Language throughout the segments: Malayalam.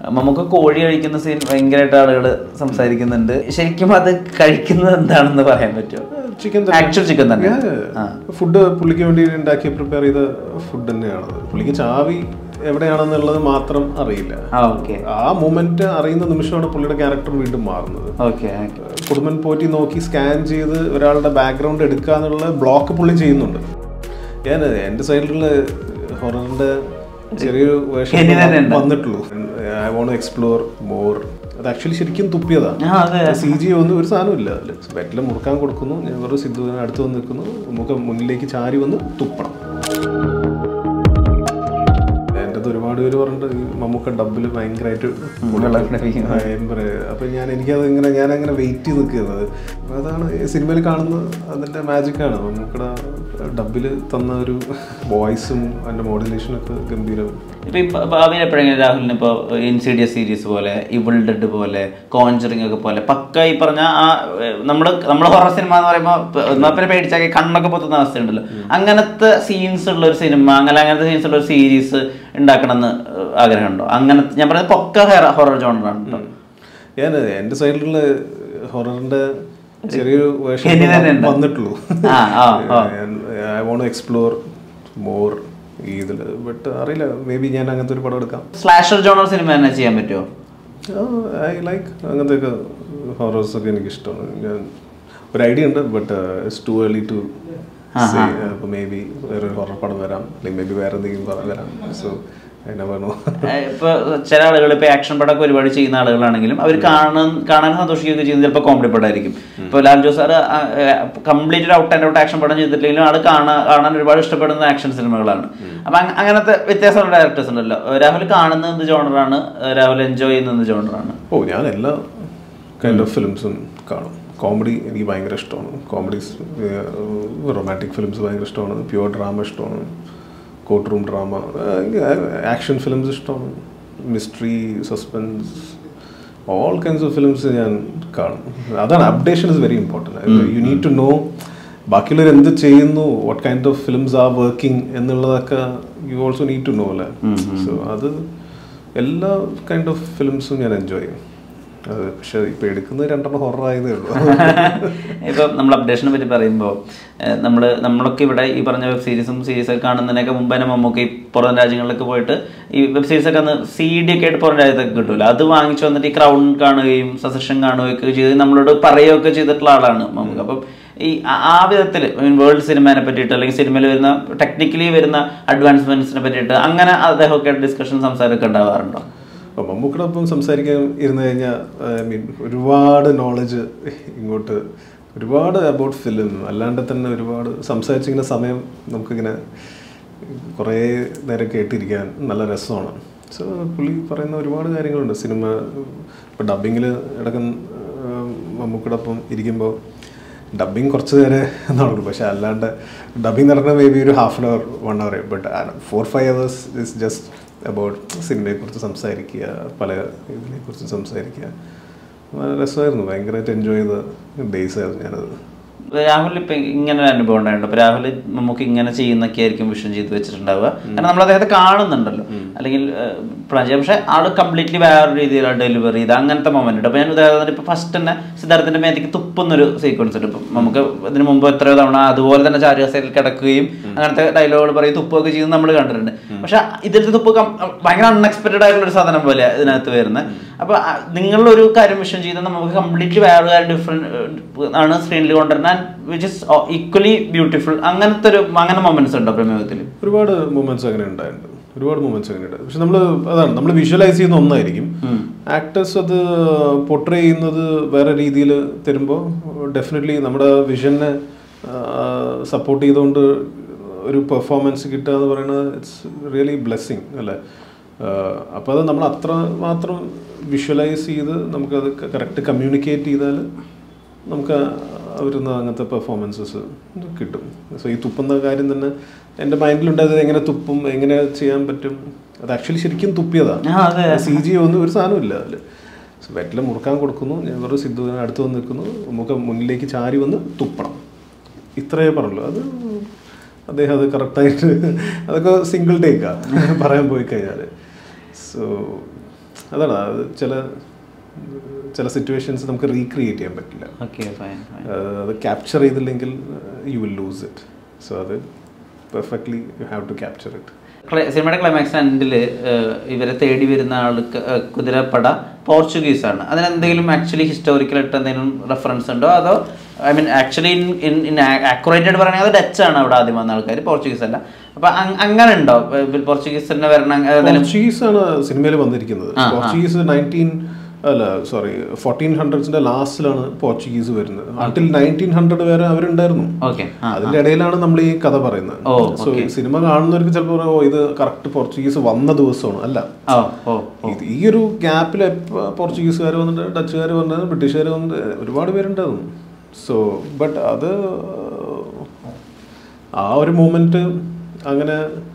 നമുക്ക് കോഴി കഴിക്കുന്ന സീൻ ഭയങ്കരമായിട്ട് ആളുകൾ സംസാരിക്കുന്നുണ്ട്. ശരിക്കും അത് കഴിക്കുന്നത് എന്താണെന്ന് പറയാൻ പറ്റുമോ? ആക്ച്വൽ ചിക്കൻ തന്നെ ഫുഡ് പുള്ളിക്ക് വേണ്ടി ഉണ്ടാക്കി പ്രിപ്പയർ ചെയ്ത ഫുഡ് തന്നെയാണ്. പുള്ളിക്ക് ചാവി എവിടെയാണെന്നുള്ളത് മാത്രം അറിയില്ല. ആ മൊമെന്റ് അറിയുന്ന നിമിഷമാണ് പുള്ളിയുടെ ക്യാരക്ടർ വീണ്ടും മാറുന്നത്. കുടുംബൻ പോറ്റി നോക്കി സ്കാൻ ചെയ്ത് ഒരാളുടെ ബാക്ക്ഗ്രൗണ്ട് എടുക്കുക എന്നുള്ള ബ്ലോക്ക് പുള്ളി ചെയ്യുന്നുണ്ട്. ഞാൻ എൻ്റെ സൈഡിലുള്ള ഹൊററിന്റെ ചെറിയൊരു വേർഷൻ വന്നിട്ടുള്ളൂ. I want to explore more. അത് ആക്ച്വലി ശരിക്കും തുപ്പിയതാ. CG ഒന്നും ഒരു സാധനം ഇല്ല അതിൽ. ബെറ്റിൽ മുറുക്കാൻ കൊടുക്കുന്നു, ഞാൻ വെറുതെ സിദ്ധുവിനെ അടുത്ത് വന്ന് നിൽക്കുന്നു, നമുക്ക് മുന്നിലേക്ക് ചാരി വന്ന് തുപ്പണം. ഒരുപാട് പേര് പറഞ്ഞിട്ട് ഈ മമ്മൂക്ക ഡബിൽ ഭയങ്കരമായിട്ട് അപ്പൊ എനിക്കത് ഇങ്ങനെ ഞാനങ്ങനെ വെയിറ്റ് ചെയ്ത് നിൽക്കുന്നത്. അതാണ് സിനിമയിൽ കാണുന്ന അതിന്റെ മാജിക്കാണ്. മമ്മൂക്കയുടെ ഡബിൽ തന്ന ഒരു വോയിസും അതിന്റെ മോഡുലേഷനൊക്കെ ഗംഭീരം. ഇപ്പൊ ഭാവിയിൽ എപ്പോഴെങ്കിലും രാഹുലിന് ഇപ്പോൾ ഇൻസീഡിയസ് സീരീസ് പോലെ, ഇവിൾ ഡെഡ് പോലെ, കോഞ്ചറിങ് ഒക്കെ പോലെ പക്ക ഈ പറഞ്ഞ ആ നമ്മുടെ ഹൊറർ സിനിമ എന്ന് പറയുമ്പോൾ പേടിച്ചാക്കി കണ്ണൊക്കെ പൊത്തുന്ന അവസ്ഥയുണ്ടല്ലോ, അങ്ങനത്തെ സീൻസ് ഉള്ള ഒരു സിനിമ, അങ്ങനത്തെ സീൻസ് ഉള്ള ഒരു സീരീസ് ഉണ്ടാക്കണമെന്ന് ആഗ്രഹമുണ്ടോ? അങ്ങനത്തെ ഞാൻ പറയുന്നത് പൊക്ക ഹൊറർ ജോണറാണ്. ഞാൻ എൻ്റെ സൈഡിലുള്ള ഹൊററിന്റെ ചെറിയൊരു വേർഷൻ വന്നിട്ടുള്ളൂ. I want to explore more ഇതില്. ബട്ട് അറിയില്ല, മേ ബി ഞാൻ അങ്ങനത്തെ ഒരു പടം എടുക്കാം. സ്ലാഷർ ജോണർ സിനിമ തന്നെ ചെയ്യാൻ പറ്റുമോ? ഐ ലൈക്ക് അങ്ങനത്തെ ഒക്കെ ഹൊറേഴ്സ് ഒക്കെ എനിക്ക് ഇഷ്ടമാണ്. ഞാൻ ഒരു ഐഡിയ ഉണ്ട്, but it's too early to say. അപ്പോൾ മേ ബി വേറൊരു ഹൊറർ പടം വരാം, അല്ലെങ്കിൽ മേ ബി വേറെ എന്തെങ്കിലും വരാം. സോ ഇപ്പൊ ചില ആളുകൾ ഇപ്പൊ ആക്ഷൻ പടമൊക്കെ ഒരുപാട് ചെയ്യുന്ന ആളുകളാണെങ്കിലും അവർ കാണാൻ സന്തോഷിക്കുകയൊക്കെ ചെയ്യുന്നത് ചിലപ്പോൾ കോമഡി പടമായിരിക്കും. ഇപ്പൊ ലാൽ ജോസ് സാർ കംപ്ലീറ്റ് ഒരു ഔട്ട് ആൻഡ് ഔട്ട് ആക്ഷൻ പടം ചെയ്തിട്ടില്ലെങ്കിലും ആള് കാണാൻ ഒരുപാട് ഇഷ്ടപ്പെടുന്ന ആക്ഷൻ സിനിമകളാണ്. അപ്പൊ അങ്ങനത്തെ വ്യത്യാസമുള്ള ഡയറക്ടേഴ്സ് ഉണ്ടല്ലോ. രാഹുൽ കാണുന്ന എന്ത് ജോണറാണ്? രാഹുൽ എൻജോയ് ചെയ്യുന്ന എന്ത് ജോണറാണ്? ഞാൻ എല്ലാ കൈൻഡ് ഓഫ് ഫിലിംസും കാണും. കോമഡി എനിക്ക് ഭയങ്കര ഇഷ്ടമാണ്. കോമഡീസ്, റൊമാൻറ്റിക് ഫിലിംസ് ഭയങ്കര ഇഷ്ടമാണ്. പ്യുവർ ഡ്രാമ ഇഷ്ടമാണ്. Courtroom drama, action films ഇഷ്ടമാണ്. Mystery, suspense, all kinds of films ഞാൻ കാണും. അതാണ്, അപ്ഡേഷൻ is very important. You need to know ബാക്കിയുള്ളവർ എന്ത് ചെയ്യുന്നു, what kind of films are working എന്നുള്ളതൊക്കെ you also need to know അല്ലേ. സോ അത് എല്ലാ കൈൻഡ് ഓഫ് ഫിലിംസും ഞാൻ എൻജോയ് ചെയ്യും. പക്ഷെ ഇപ്പൊ എടുക്കുന്നത് രണ്ടെണ്ണം ഹൊറർ ആയതേ ഉള്ളൂ. ഇപ്പൊ നമ്മൾ അപ്ഡേഷനെ പറ്റി പറയുമ്പോൾ നമ്മളൊക്കെ ഇവിടെ ഈ പറഞ്ഞ വെബ് സീരീസൊക്കെ കാണുന്നതിനൊക്കെ മുമ്പ് തന്നെ മമ്മൂക്ക് ഈ പുറം രാജ്യങ്ങളിലൊക്കെ പോയിട്ട് ഈ വെബ് സീരീസൊക്കെ അന്ന് CD ഒക്കെ ആയിട്ട് പുറം രാജ്യത്തൊക്കെ കിട്ടൂല, അത് വാങ്ങിച്ചു വന്നിട്ട് ഈ ക്രൗൺ കാണുകയും സസഷൻ കാണുകയൊക്കെ ചെയ്ത് നമ്മളോട് പറയുകയൊക്കെ ചെയ്തിട്ടുള്ള ആളാണ് മമ്മൂക്ക്. അപ്പം ഈ ആ വിധത്തിൽ വേൾഡ് സിനിമയെ പറ്റിയിട്ട് അല്ലെങ്കിൽ സിനിമയിൽ വരുന്ന ടെക്നിക്കലി വരുന്ന അഡ്വാൻസ്മെന്റ്സിനെ പറ്റിയിട്ട് അങ്ങനെ അദ്ദേഹമൊക്കെ ഡിസ്കഷൻ സംസാരമൊക്കെ ഉണ്ടാവാറുണ്ടോ? മമ്മൂക്കടൊപ്പം സംസാരിക്കാൻ ഇരുന്ന് കഴിഞ്ഞാൽ ഒരുപാട് നോളജ് ഇങ്ങോട്ട്, ഒരുപാട് അബൌട്ട് ഫിലിം, അല്ലാണ്ട് തന്നെ ഒരുപാട് സംസാരിച്ചിങ്ങനെ സമയം നമുക്കിങ്ങനെ കുറേ നേരം കേട്ടിരിക്കാൻ നല്ല രസമാണ്. സോ പുള്ളി പറയുന്ന ഒരുപാട് കാര്യങ്ങളുണ്ട്. സിനിമ ഇപ്പോൾ ഡബ്ബിങ്ങിൽ ഇടയ്ക്ക് മമ്മൂക്കടൊപ്പം ഇരിക്കുമ്പോൾ ഡബ്ബിങ് കുറച്ച് നേരം നടക്കും, പക്ഷെ അല്ലാണ്ട് ഡബ്ബിങ് നടക്കുന്ന മേ ബി ഒരു half an hour 1 hour, but 4-5 hours is just about സിനിമയെക്കുറിച്ച് സംസാരിക്കുക, പല ഇതിനെക്കുറിച്ച് സംസാരിക്കുക. വളരെ രസമായിരുന്നു, ഭയങ്കരമായിട്ട് എൻജോയ് ചെയ്ത ഡേയ്സ് ആയിരുന്നു ഞാനത്. രാഹുൽ ഇപ്പൊ ഇങ്ങനെ ഒരു അനുഭവം ഉണ്ടായിട്ടുണ്ട്. അപ്പൊ രാഹുൽ നമുക്ക് ഇങ്ങനെ ചെയ്യുന്നൊക്കെ ആയിരിക്കും വിഷൻ ചെയ്ത് വെച്ചിട്ടുണ്ടാവുക. കാരണം നമ്മൾ അദ്ദേഹത്തെ കാണുന്നുണ്ടല്ലോ, അല്ലെങ്കിൽ പക്ഷെ ആള് കംപ്ലീറ്റ്ലി വേറെ രീതിയിലാണ് ഡെലിവറി ചെയ്ത് അങ്ങനത്തെ മൊമെന്റ് ഉണ്ട്. അപ്പൊ ഞാൻ ഉദാഹരണത്തിന് ഇപ്പൊ ഫസ്റ്റ് തന്നെ സിദ്ധാർത്ഥിന്റെ മേത്തേക്ക് തുപ്പുന്നൊരു സീക്വൻസ് ഉണ്ട്. ഇപ്പം നമുക്ക് ഇതിന് മുമ്പ് എത്രയോ തവണ അതുപോലെ തന്നെ ചാരുകസയിൽ കിടക്കുകയും അങ്ങനത്തെ ഡയലോഗുകൾ പറയും, തുപ്പൊക്കെ ചെയ്യുന്നത് നമ്മൾ കണ്ടിട്ടുണ്ട്. പക്ഷെ ഇതിലത്തെ തുപ്പ് ഭയങ്കര അൺഎക്സ്പെക്ടഡ് ആയിട്ടുള്ള ഒരു സാധനം പോലെ ഇതിനകത്ത് വരുന്നത്. അപ്പൊ നിങ്ങളൊരു കാര്യം വിഷൻ ചെയ്താൽ നമുക്ക് കംപ്ലീറ്റ്ലി വേറെ കാര്യം ഡിഫറെന്റ് ആണ് സ്ക്രീനിൽ കൊണ്ടുവരുന്ന which is equally beautiful. അങ്ങനെ മൊമെന്റ്സ് ഉണ്ടോ പ്രമേയത്തിൽ? ഒരുപാട് മൊമെന്റ്സ് അങ്ങനെ ഉണ്ടായിട്ടുണ്ട്, ഒരുപാട് മൊമെന്റ്സ് അങ്ങനെ ഉണ്ട്. പക്ഷെ നമ്മൾ വിഷ്വലൈസ് ചെയ്യുന്ന ഒന്നായിരിക്കും, ആക്ടേഴ്സ് അത് പോർട്രേ ചെയ്യുന്നത് വേറെ രീതിയിൽ തരുമ്പോൾ ഡെഫിനറ്റ്ലി നമ്മുടെ വിഷനെ സപ്പോർട്ട് ചെയ്തുകൊണ്ട് ഒരു പെർഫോമൻസ് കിട്ടുക എന്ന് പറയുന്നത് ഇറ്റ്സ് റിയലി ബ്ലെസ്സിങ് അല്ലേ. അപ്പോൾ അത് നമ്മൾ അത്ര മാത്രം വിഷ്വലൈസ് ചെയ്ത് നമുക്കത് കറക്റ്റ് കമ്മ്യൂണിക്കേറ്റ് ചെയ്താൽ നമുക്ക് അവരുന്ന് അങ്ങനത്തെ പെർഫോമൻസസ് കിട്ടും. സോ ഈ തുപ്പുന്ന കാര്യം തന്നെ എൻ്റെ മൈൻഡിലുണ്ടായത്, എങ്ങനെ തുപ്പും, എങ്ങനെ ചെയ്യാൻ പറ്റും. അത് ആക്ച്വലി ശരിക്കും തുപ്പിയതാണ്. CG ഒന്നും ഒരു സാധനം ഇല്ല അതിൽ. ബെറ്റിൽ മുറുക്കാൻ കൊടുക്കുന്നു, ഞാൻ വെറുതെ സിദ്ധുവിനെ അടുത്ത് വന്ന് നിൽക്കുന്നു, നമുക്ക് മുന്നിലേക്ക് ചാരി വന്ന് തുപ്പണം, ഇത്രയേ പറഞ്ഞുള്ളൂ. അത് അദ്ദേഹം അത് കറക്റ്റായിട്ട് അതൊക്കെ സിംഗിൾ ടേക്കാണ് പറയാൻ പോയി കഴിഞ്ഞാൽ. സോ അതാണ് ചില സിറ്റുവേഷൻസ് നമുക്ക് റീക്രിയേറ്റ് ചെയ്യാൻ പറ്റില്ല. അത് ക്യാപ്ചർ ചെയ്തില്ലെങ്കിൽ you will lose it. So അത് perfectly you have to capture it. സിനിമയുടെ ക്ലൈമാക്സ് എൻഡിൽ ഇവരെ തേടി വരുന്ന ആൾക്ക് കുതിരപ്പട പോർച്ചുഗീസാണ്. അതിനെന്തെങ്കിലും ആക്ച്വലി ഹിസ്റ്റോറിക്കലായിട്ട് എന്തെങ്കിലും റെഫറൻസ് ഉണ്ടോ? അതോ ഐ മീൻ ആക്ച്വലി ആക്യുറേറ്റ് ആയിട്ട് പറയുകയാണെങ്കിൽ അത് ഡച്ച് ആണ് അവിടെ ആദ്യം വന്ന ആൾക്കാർ, പോർച്ചുഗീസ് അല്ല. അപ്പൊ അങ്ങനെ ഉണ്ടോ പോർച്ചുഗീസ് തന്നെ വരണം? പോർച്ചുഗീസ് ആണ് സിനിമയിൽ വന്നിരിക്കുന്നത്. പോർച്ചുഗീസ് 1400s ലാസ്റ്റിലാണ് പോർച്ചുഗീസ് വരുന്നത്. അൺടിൽ 1900 വരെ അവരുണ്ടായിരുന്നു. അതിന്റെ ഇടയിലാണ് നമ്മൾ ഈ കഥ പറയുന്നത്. സോ സിനിമ കാണുന്നവർക്ക് ചിലപ്പോൾ ഇത് കറക്റ്റ് പോർച്ചുഗീസ് വന്ന ദിവസമാണ്. അല്ല, ഈ ഒരു ഗ്യാപ്പിൽ പോർച്ചുഗീസുകാർ വന്നിട്ട്, ഡച്ചുകാർ വന്നത്, ബ്രിട്ടീഷുകാർ വന്നിട്ട് ഒരുപാട് പേരുണ്ടായിരുന്നു. സോ ബട്ട് അത് ആ ഒരു മൂമെന്റ് അങ്ങനെ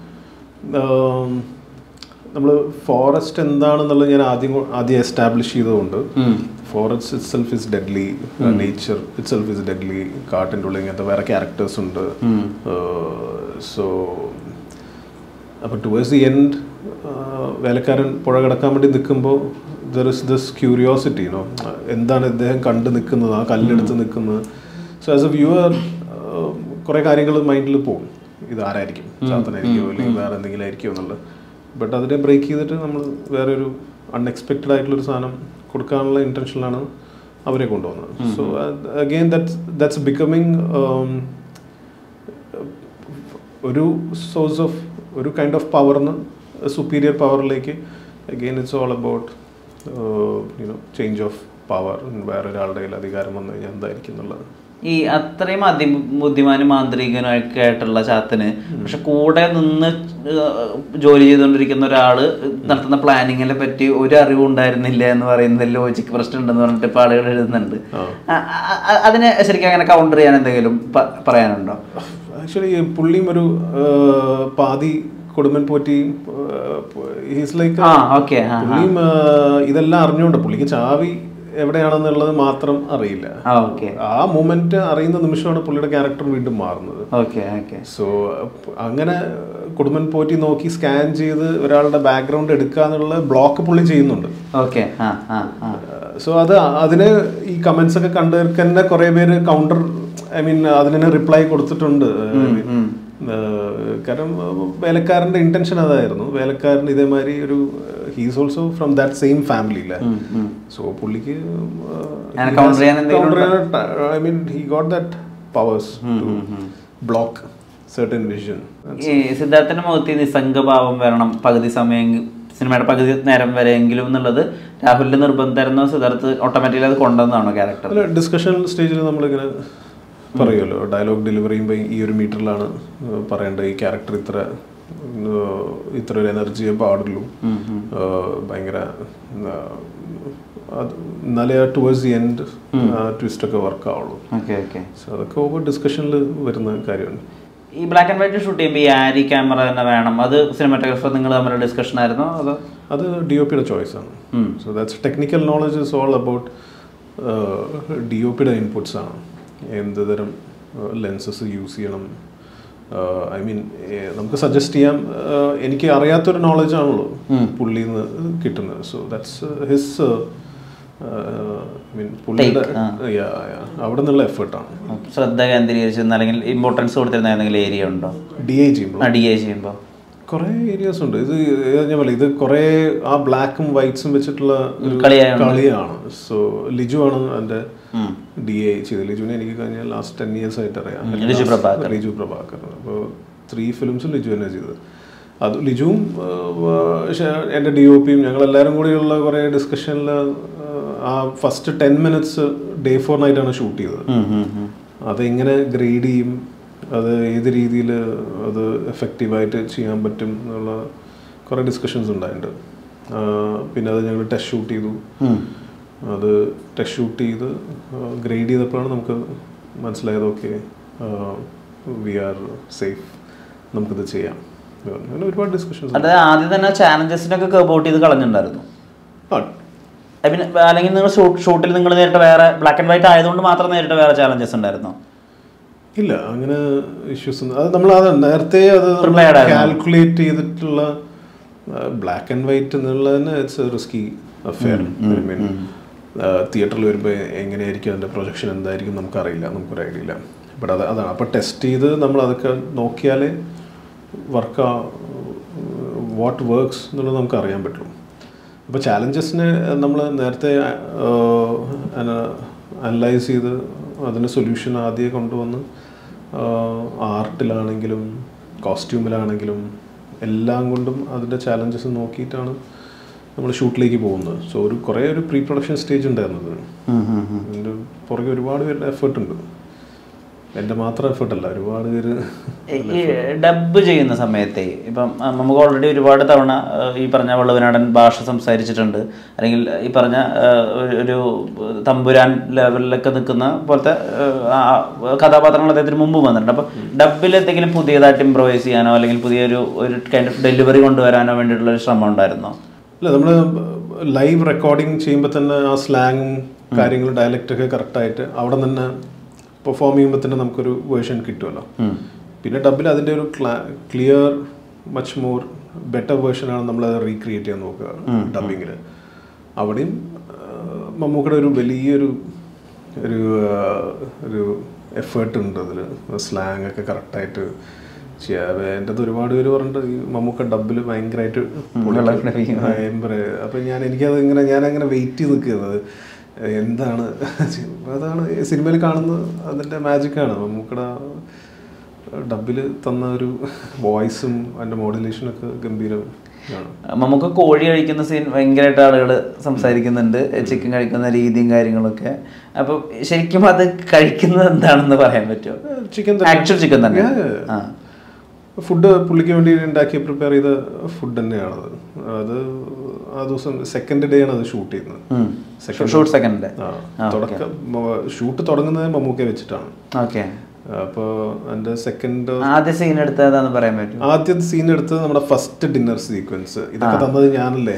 നമ്മൾ ഫോറസ്റ്റ് എന്താണെന്നുള്ളത് ഞാൻ ആദ്യം എസ്റ്റാബ്ലിഷ് ചെയ്തതുകൊണ്ട്, forest itself is deadly, nature itself is deadly, കാട്ടിൻ്റെ ഉള്ളിൽ ഇങ്ങനത്തെ വേറെ ക്യാരക്ടേഴ്സ് ഉണ്ട്. സോ അപ്പോൾ ടുവേഴ്സ് ദി എൻഡ് വേലക്കാരൻ പുഴ കിടക്കാൻ വേണ്ടി നിൽക്കുമ്പോൾ ദർ ഇസ് ദിസ് ക്യൂരിയോസിറ്റി, എന്താണ് ഇദ്ദേഹം കണ്ടു നിൽക്കുന്നത്, ആ കല്ലെടുത്ത് നിൽക്കുന്നത്. സോ ആസ് എ വ്യൂവർ കുറേ കാര്യങ്ങൾ മൈൻഡിൽ പോകും. ഇതാരായിരിക്കും, ചാത്തനായിരിക്കുമോ അല്ലെങ്കിൽ വേറെ എന്തെങ്കിലും ആയിരിക്കുമോ എന്നുള്ളത്. ബട്ട് അതിനെ ബ്രേക്ക് ചെയ്തിട്ട് നമ്മൾ വേറൊരു അൺഎക്സ്പെക്റ്റഡ് ആയിട്ടുള്ളൊരു സാധനം കൊടുക്കാനുള്ള ഇൻറ്റൻഷനിലാണ് അവരെ കൊണ്ടുവന്നത്. സോ അഗെയിൻ ദാറ്റ്സ് ബിക്കമിങ് ഒരു സോഴ്സ് ഓഫ് ഒരു കൈൻഡ് ഓഫ് പവറിന് സുപ്പീരിയർ പവറിലേക്ക്. Again it's all about change of power. വേറൊരാളുടെ കയ്യിൽ അധികാരം വന്നു കഴിഞ്ഞാൽ എന്തായിരിക്കും എന്നുള്ളത്. ഈ അത്രയും അതിബുദ്ധിമാനും മാന്ത്രികനൊക്കെ ആയിട്ടുള്ള ചാത്തന് പക്ഷെ കൂടെ നിന്ന് ജോലി ചെയ്തുകൊണ്ടിരിക്കുന്ന ഒരാള് നടത്തുന്ന പ്ലാനിങ്ങിനെ പറ്റി ഒരു അറിവും ഉണ്ടായിരുന്നില്ല എന്ന് പറയുന്നതിൽ ലോജിക്ക് പ്രശ്നം ഉണ്ടെന്ന് പറഞ്ഞിട്ട് ഇപ്പൊ ആളുകൾ എഴുതുന്നുണ്ട്. അതിനെ ശരിക്കും അങ്ങനെ കൗണ്ടർ ചെയ്യാൻ എന്തെങ്കിലും പറയാനുണ്ടോ? ആക്ച്വലി പുള്ളിയും ഒരു പാതി കൊടുമൻ പോറ്റി ഹീസ് ലൈക്ക് പുള്ളിയും ഇതെല്ലാം അറിഞ്ഞുകൊണ്ട് പുള്ളിക്ക് ചാവി എവിടെയാണെന്നുള്ളത് മാത്രം അറിയില്ല. ആ മൂമെന്റ് അറിയുന്ന നിമിഷമാണ് പുള്ളിയുടെ ക്യാരക്ടർ വീണ്ടും മാറുന്നത്. സോ അങ്ങനെ കുടുംബൻ പോറ്റി നോക്കി സ്കാൻ ചെയ്ത് ഒരാളുടെ ബാക്ക്ഗ്രൗണ്ട് എടുക്കുക എന്നുള്ള ബ്ലോക്ക് പുള്ളി ചെയ്യുന്നുണ്ട്. സോ അതിന് ഈ കമന്റ്സ് ഒക്കെ കണ്ടവർക്ക് തന്നെ കുറെ പേര് കൗണ്ടർ അതിന് റിപ്ലൈ കൊടുത്തിട്ടുണ്ട്. കാരണം വേലക്കാരന്റെ ഇന്റൻഷൻ അതായിരുന്നു. വേലക്കാരൻ ഇതേമാതിരി ഒരു he's also from that same family അല്ലേ. സോ പുള്ളിക്ക് he got that powers to block certain vision. സിദ്ധാർത്ഥന്റെ മുഖത്ത് നിസ്സംഗഭാവം വരണം പകുതി സമയം സിനിമയുടെ പകുതി നേരം വരെയെങ്കിലും എന്നുള്ളത് രാഹുലിന്റെ നിർബന്ധമായിരുന്നു. സിദ്ധാർത്ഥ് ഓട്ടോമാറ്റിക്കലി അത് കൊണ്ടുവന്നതാണോ ക്യാരക്ടർ? ഡിസ്കഷൻ സ്റ്റേജിൽ നമ്മളിങ്ങനെ പറയുമല്ലോ, ഡയലോഗ് ഡെലിവറി ചെയ്യുമ്പോൾ ഈ ഒരു മീറ്ററിലാണ് പറയേണ്ടത്, ഈ ക്യാരക്ടർ ഇത്ര ഒരു എനർജിയെ പാടുള്ളൂ, ഭയങ്കര എന്നാലേ ടുവേഴ്സ് ദി എൻഡ് ട്വിസ്റ്റ് ഒക്കെ വർക്ക് ആവുള്ളൂ. സോ അതൊക്കെ ഓവർ ഡിസ്കഷനിൽ വരുന്ന കാര്യമാണ്. ഈ ബ്ലാക്ക് ആൻഡ് വൈറ്റ് ഷൂട്ട് ചെയ്യുമ്പോൾ ഈ ആരി ക്യാമറ തന്നെ വേണം, അത് സിനിമാറ്റോഗ്രാഫർ നിങ്ങൾ തമ്മിലുള്ള ഡിസ്കഷൻ ആയിരുന്നോ? അത് DOPയുടെ ചോയ്സ് ആണ്. So that's technical knowledge is all about DOPയുടെ ഇൻപുട്സ് ആണ്. എന്ത് തരം ലെൻസസ് യൂസ് ചെയ്യണം, ഐ മീൻ നമുക്ക് സജസ്റ്റ് ചെയ്യാം. എനിക്ക് അറിയാത്തൊരു നോളജ് ആണല്ലോ പുള്ളിയിൽ നിന്ന് കിട്ടുന്നത്. സോ ദാറ്റ്സ് ഹിസ് അവിടെ നിന്നുള്ള എഫേർട്ടാണ്. ശ്രദ്ധ കേന്ദ്രീകരിച്ചിരുന്ന അല്ലെങ്കിൽ ഇമ്പോർട്ടൻസ് കൊടുത്തിരുന്ന ഏതെങ്കിലും ഏരിയ ഉണ്ടോ? DI ചെയ്യുമ്പോൾ കുറേ ഏരിയാസ് ഉണ്ട്. ഇത് ഞാൻ പറയാം, ഇത് കുറേ ആ ബ്ലാക്കും വൈറ്റ്സും വെച്ചിട്ടുള്ള കളിയാണ്. സോ ലിജു ആണ് എൻ്റെ DI ചെയ്തത്. ലിജുവിനെ എനിക്ക് കഴിഞ്ഞ ലാസ്റ്റ് 10 years ആയിട്ട് അറിയാം. ലിജു പ്രഭാകർ. അപ്പോൾ 3 films ലിജു തന്നെ ചെയ്തത്. അത് ലിജുവും എൻ്റെ DOPയും ഞങ്ങളെല്ലാവരും കൂടിയുള്ള കുറേ ഡിസ്കഷനിൽ ആ first 10 minutes day 4 night shoot ചെയ്തത്. അതെങ്ങനെ ഗ്രേഡ് ചെയ്യും, അത് ഏത് രീതിയിൽ അത് എഫക്റ്റീവായിട്ട് ചെയ്യാൻ പറ്റും എന്നുള്ള കുറേ ഡിസ്കഷൻസ് ഉണ്ടായിട്ടുണ്ട്. പിന്നെ അത് ഞങ്ങൾ ടെസ്റ്റ് ഷൂട്ട് ചെയ്തു. അത് ടെസ്റ്റ് ഷൂട്ട് ചെയ്ത് ഗ്രേഡ് ചെയ്തപ്പോഴാണ് നമുക്ക് മനസ്സിലായത് ഓക്കെ വി ആർ സേഫ്, നമുക്കിത് ചെയ്യാം. അങ്ങനെ ഒരുപാട് ഡിസ്കഷൻസ്. അതായത് ആദ്യം തന്നെ ചാലഞ്ചസിനൊക്കെ കർബ് ചെയ്ത് കളഞ്ഞിട്ടുണ്ടായിരുന്നു. അല്ലെങ്കിൽ നിങ്ങൾ ഷൂട്ടിൽ നിങ്ങൾ നേരിട്ട് വേറെ ബ്ലാക്ക് ആൻഡ് വൈറ്റ് ആയതുകൊണ്ട് മാത്രം നേരിട്ട് വേറെ ചാലഞ്ചസ് ഉണ്ടായിരുന്നോ? ഇല്ല, അങ്ങനെ ഇഷ്യൂസ് അത് നമ്മൾ അത് നേരത്തെ അത് കാൽക്കുലേറ്റ് ചെയ്തിട്ടുള്ള ബ്ലാക്ക് ആൻഡ് വൈറ്റ് എന്നുള്ളതിന് it's a risky affair. I mean തിയേറ്ററിൽ വരുമ്പോൾ എങ്ങനെയായിരിക്കും അതിൻ്റെ പ്രൊജക്ഷൻ എന്തായിരിക്കും നമുക്കറിയില്ല, നമുക്കൊരു ഐഡിയ ഇല്ല. ബട്ട് അതാണ് അപ്പോൾ ടെസ്റ്റ് ചെയ്ത് നമ്മൾ അതൊക്കെ നോക്കിയാലേ വാട്ട് വർക്ക്സ് എന്നുള്ളത് നമുക്ക് അറിയാൻ പറ്റുള്ളൂ. അപ്പോൾ ചാലഞ്ചസിനെ നമ്മൾ നേരത്തെ അനലൈസ് ചെയ്ത് അതിന് സൊല്യൂഷൻ ആദ്യം കൊണ്ടുവന്ന് ആർട്ടിലാണെങ്കിലും കോസ്റ്റ്യൂമിലാണെങ്കിലും എല്ലാം കൊണ്ടും അതിൻ്റെ ചാലഞ്ചസ് നോക്കിയിട്ടാണ് നമ്മൾ ഷൂട്ടിലേക്ക് പോകുന്നത്. സോ കുറേ ഒരു പ്രീ പ്രൊഡക്ഷൻ സ്റ്റേജ് ഉണ്ടായിരുന്നത്. അതിൻ്റെ പുറകെ ഒരുപാട് പേരുടെ എഫേർട്ട് ഉണ്ട്. എൻ്റെ മാത്രം എഫേർട്ടല്ല, ഒരുപാട് പേര്. ഈ ഡബ് ചെയ്യുന്ന സമയത്തെ ഇപ്പം നമുക്ക് ഓൾറെഡി ഒരുപാട് തവണ ഈ പറഞ്ഞ വള്ളുവനാടൻ ഭാഷ സംസാരിച്ചിട്ടുണ്ട്, അല്ലെങ്കിൽ ഈ പറഞ്ഞ ഒരു തമ്പുരാൻ ലെവലിലൊക്കെ നിൽക്കുന്ന പോലത്തെ കഥാപാത്രങ്ങൾ അദ്ദേഹത്തിന് മുമ്പ് വന്നിട്ടുണ്ട്. അപ്പോൾ ഡബിൽ എന്തെങ്കിലും പുതിയതായിട്ട് ഇംപ്രവൈസ് ചെയ്യാനോ അല്ലെങ്കിൽ പുതിയൊരു കൈൻഡ് ഓഫ് ഡെലിവറി കൊണ്ടുവരാനോ വേണ്ടിയിട്ടുള്ള ഒരു ശ്രമം ഉണ്ടായിരുന്നോ? അല്ല, നമ്മൾ ലൈവ് റെക്കോർഡിങ് ചെയ്യുമ്പോൾ തന്നെ ആ സ്ലാങ്ങും കാര്യങ്ങളും ഡയലക്റ്റൊക്കെ കറക്റ്റായിട്ട് അവിടെ തന്നെ പെർഫോം ചെയ്യുമ്പോൾ തന്നെ നമുക്കൊരു വേർഷൻ കിട്ടുമല്ലോ. പിന്നെ ഡബിൽ അതിൻ്റെ ഒരു ക്ലിയർ മച്ച് മോർ ബെറ്റർ വേർഷനാണ് നമ്മൾ റീക്രിയേറ്റ് ചെയ്യാൻ നോക്കുക ഡബിങ്ങിൽ. അവിടെയും മമ്മൂക്കയുടെ ഒരു വലിയൊരു ഒരു എഫേർട്ട് ഉണ്ട് അതിൽ, സ്ലാങ് ഒക്കെ കറക്റ്റായിട്ട് ചെയ്യാം. എൻ്റെ അത് ഒരുപാട് പേര് പറഞ്ഞിട്ട് ഈ മമ്മൂക്ക ഡബിൽ ഭയങ്കരമായിട്ട് അപ്പം എനിക്കത് ഇങ്ങനെ ഞാനങ്ങനെ വെയിറ്റ് ചെയ്ത് നിൽക്കുന്നത് എന്താണ്, അതാണ് സിനിമയിൽ കാണുന്നത്, അതിൻ്റെ മാജിക്കാണ്. മമ്മൂക്കയുടെ ഡബിൽ തന്ന ഒരു വോയിസും അതിൻ്റെ മോഡുലേഷനൊക്കെ ഗംഭീരമാണ്. നമുക്ക് കോഴി കഴിക്കുന്ന സീൻ ഭയങ്കരമായിട്ട് ആളുകൾ സംസാരിക്കുന്നുണ്ട്, ചിക്കൻ കഴിക്കുന്ന രീതിയും കാര്യങ്ങളൊക്കെ. അപ്പോൾ ശരിക്കും അത് കഴിക്കുന്നത് എന്താണെന്ന് പറയാൻ പറ്റുമോ? ചിക്കൻ, ആക്ച്വൽ ചിക്കൻ തന്നെ. ഫുഡ് പുള്ളിക്ക് വേണ്ടി ഉണ്ടാക്കി പ്രിപ്പയർ ചെയ്ത ഫുഡ് തന്നെയാണത്. അത് ആ ദിവസം സെക്കൻഡ് ഡേ ആണ് അത് ഷൂട്ട് ചെയ്യുന്നത്. ഷൂട്ട് തുടങ്ങുന്നത് മമ്മൂക്കെ വെച്ചിട്ടാണ്. അപ്പോൾ എൻ്റെ ആദ്യ സീൻ എടുത്തതാന്ന് പറയാൻ പറ്റും. ആദ്യത്തെ സീൻ എടുത്തത് നമ്മുടെ ഫസ്റ്റ് ഡിന്നർ സീക്വൻസ്. ഇതൊക്കെ തന്നത് ഞാനല്ലേ.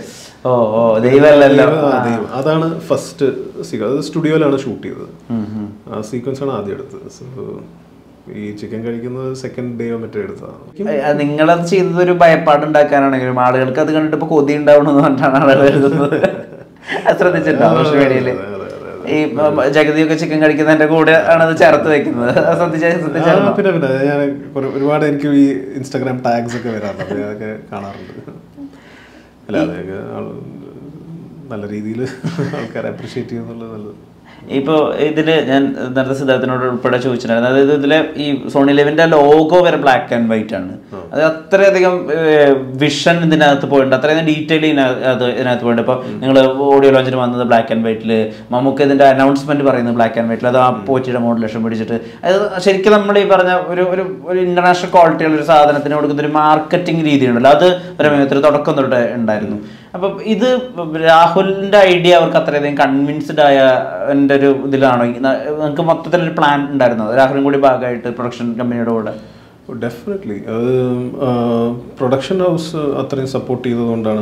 അതാണ് ഫസ്റ്റ് സീക്വൻസ്. അത് സ്റ്റുഡിയോയിലാണ് ഷൂട്ട് ചെയ്തത്. ആ സീക്വൻസ് ആണ് ആദ്യം എടുത്തത്. ഈ ചിക്കൻ കഴിക്കുന്നത് സെക്കൻഡ് ഡേയോ മറ്റോ എടുത്തതാണ്. നിങ്ങളത് ചെയ്തത് ഒരു ഭയപ്പാടുണ്ടാക്കാനാണെങ്കിലും ആളുകൾക്ക് അത് കണ്ടിട്ട് ഇപ്പൊ കൊതി ഉണ്ടാവണമെന്ന് പറഞ്ഞിട്ടാണ് ആളുകൾ എഴുതുന്നത്. ശ്രദ്ധിച്ചിട്ടുണ്ടോ സോഷ്യൽ മീഡിയയില്? ഈ ജഗതിയൊക്കെ ചിക്കൻ കഴിക്കുന്നതിന്റെ കൂടെ ആണ് അത് ചേർത്ത് വെക്കുന്നത്. പിന്നെ ഞാൻ ഒരുപാട് എനിക്ക് ഈ ഇൻസ്റ്റാഗ്രാം ടാഗ്സ് ഒക്കെ വരാറുണ്ട്, അതൊക്കെ കാണാറുണ്ട്. അല്ല, അതൊക്കെ നല്ല രീതിയിൽ ആൾക്കാർ അപ്രീഷിയേറ്റ് ചെയ്യുന്നുള്ളത് നല്ലത്. ഇപ്പോൾ ഇതിൽ ഞാൻ നേരത്തെ സിദ്ധാർത്ഥിനോട് ഉൾപ്പെടെ ചോദിച്ചിട്ടുണ്ടായിരുന്നു, അതായത് ഇതിലെ ഈ SonyLIVന്റെ ലോഗോ വരെ ബ്ലാക്ക് ആൻഡ് വൈറ്റ് ആണ്. അത് അത്രയധികം വിഷൻ ഇതിനകത്ത് പോയിട്ടുണ്ട്, അത്രയധികം ഡീറ്റെയിൽ ഇതിനകത്ത് പോയിട്ടുണ്ട്. ഇപ്പോൾ നിങ്ങൾ ഓഡിയോ ലോഞ്ചിന് വന്നത് ബ്ലാക്ക് ആൻഡ് വൈറ്റിൽ, നമുക്ക് ഇതിൻ്റെ അനൗൺസ്മെന്റ് പറയുന്നത് ബ്ലാക്ക് ആൻഡ് വൈറ്റിൽ, അത് ആ പോറ്റിയുടെ മോഡുലേഷൻ പിടിച്ചിട്ട് അത് ശരിക്കും നമ്മൾ ഈ പറഞ്ഞ ഒരു ഇന്റർനാഷണൽ ക്വാളിറ്റിയുള്ള ഒരു സാധനത്തിന് കൊടുക്കുന്ന ഒരു മാർക്കറ്റിംഗ് രീതി ഉണ്ടല്ലോ, അത് ഒരു തുടക്കം തൊട്ട് ഉണ്ടായിരുന്നു. അപ്പം ഇത് രാഹുലിന്റെ ഐഡിയ അവർക്ക് അത്രയധികം കൺവിൻസ്ഡ് ആയ എൻ്റെ ഒരു ഇതിലാണോ? നിങ്ങൾക്ക് മൊത്തത്തിലൊരു പ്ലാൻ ഉണ്ടായിരുന്നോ രാഹുലും കൂടി ഭാഗമായിട്ട് പ്രൊഡക്ഷൻ കമ്പനിയുടെ കൂടെ? ഡെഫിനറ്റ്ലി അത് പ്രൊഡക്ഷൻ ഹൗസ് അത്രയും സപ്പോർട്ട് ചെയ്തതുകൊണ്ടാണ്